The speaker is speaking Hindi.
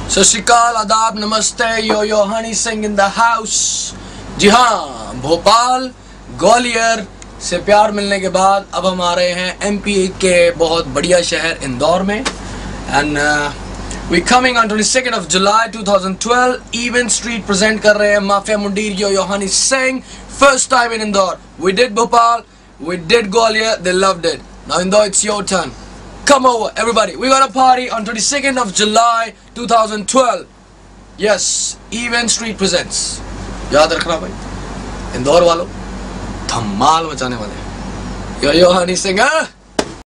सत श्री अकाल, आदाब, नमस्ते, yo Honey Singh in the house. जी हाँ, भोपाल ग्वालियर से प्यार मिलने के बाद अब हम आ रहे हैं एमपी के बहुत बढ़िया शहर इंदौर में। And we coming on 22 of July 2012। Event street present कर रहे हैं mafia Mundeer yo Honey Singh. First time in Indore. We did Bhopal, we did Gwalior, they loved it. Now Indore, it's your turn. Come over, everybody. We're gonna party on 22nd of July 2012. Yes, Event Street presents. याद रखना भाई, इंदौर वालों धमाल मचाने वाले। यो हनी सिंह।